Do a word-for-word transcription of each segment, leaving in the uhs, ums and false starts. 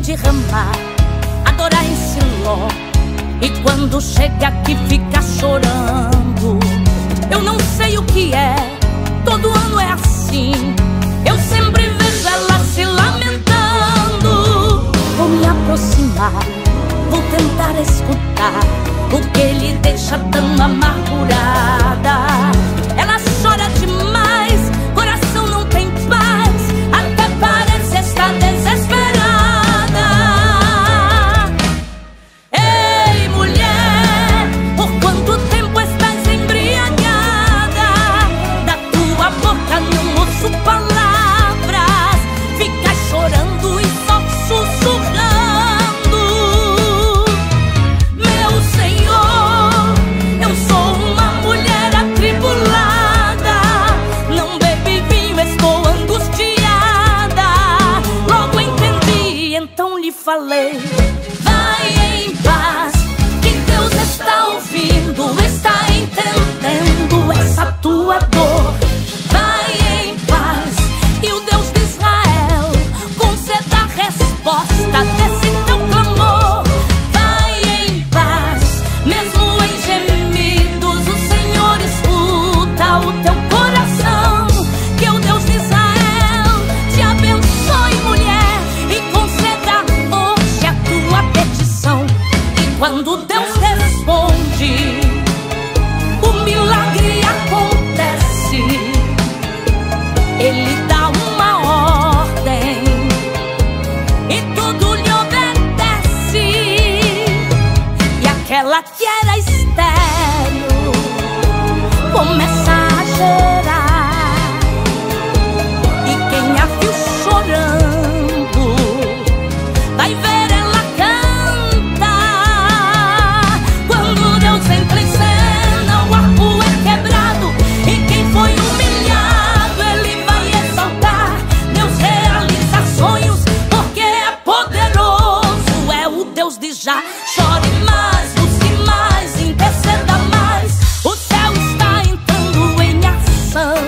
derramar, adorar em Siló. E quando chega aqui fica chorando. Eu não sei o que é, todo ano é assim. Eu sempre vejo ela se lamentando. Vou me aproximar, vou tentar escutar o que ele deixa tão amargurada. Ela chora demais, coração não tem paz, até parece estar desesperada. Ei, mulher, por quanto tempo estás embriagada? Da tua boca não ouço palavras, ficas chorando e só sussurrando. Meu Senhor, eu sou uma mulher atribulada, não bebi vinho, estou angustiada. Logo entendi, então lhe falei: vai em paz, que Deus está ouvindo, está entendendo essa tua dor. Vai em paz, e o Deus de Israel conceda a resposta desse teu clamor. Vai em paz, mesmo em gemidos o Senhor escuta o teu coração. Que o Deus de Israel te abençoe, mulher, e conceda hoje a tua petição. E quando Deus responde, o milagre acontece. Ele dá uma ordem e tudo lhe obedece. E aquela que era estéril começa a gerar. E quem a viu chorando vai ver ela cantar. Quando Deus entra em cena, o arco é quebrado, e quem foi humilhado ele vai exaltar. Deus realiza sonhos porque é poderoso, é o Deus de já. Chore mais, busque mais, interceda mais, o céu está entrando em ação.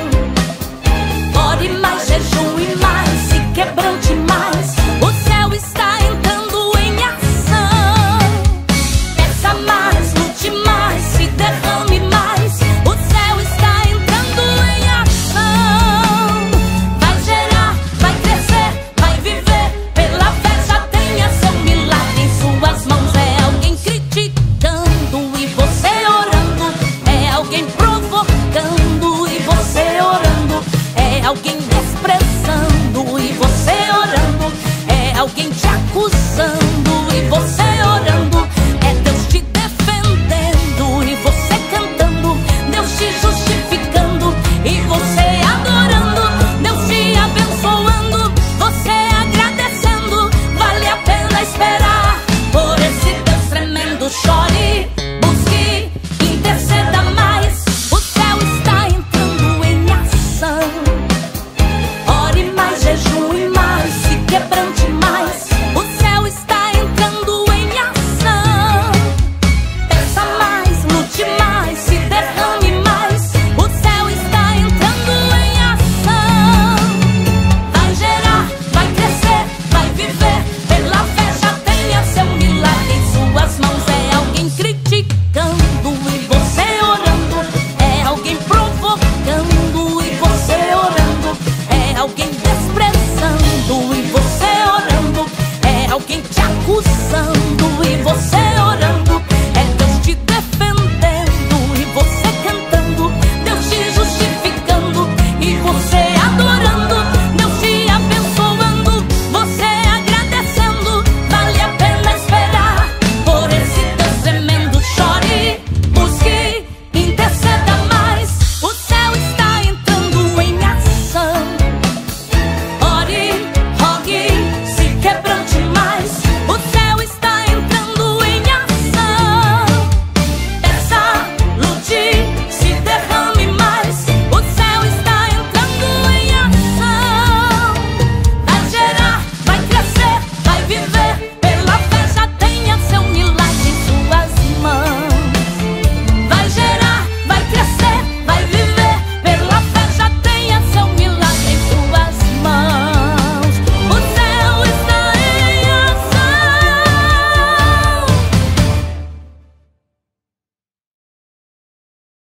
Ore mais, jejue mais, se quebrante mais, o céu está entrando em ação. Peça mais, lute mais, se derrame mais, o céu está entrando em ação. Vai gerar, vai crescer, vai viver, pela fé já tenha seu milagre em suas mãos. É alguém criticando e você orando, é alguém provocando e você orando, é alguém desprezando e você orando, é alguém te acusando e você orando, é Deus te defendendo e você cantando, Deus te justificando e você adorando, Deus te abençoando, você agradecendo. Vale a pena esperar por esse Deus tremendo. Chore, busque, interceda mais, o céu está entrando em ação. Ore mais, jejue mais, se quebrante mais, o céu está entrando em ação. Peça mais, lute mais, se derrame mais, o céu está entrando em ação. Vai gerar, vai crescer, vai viver, pela fé já tenha seu milagre em suas mãos. É alguém criticando e você orando, é alguém provocando e você orando, é alguém desprezando e você orando, é alguém te acusando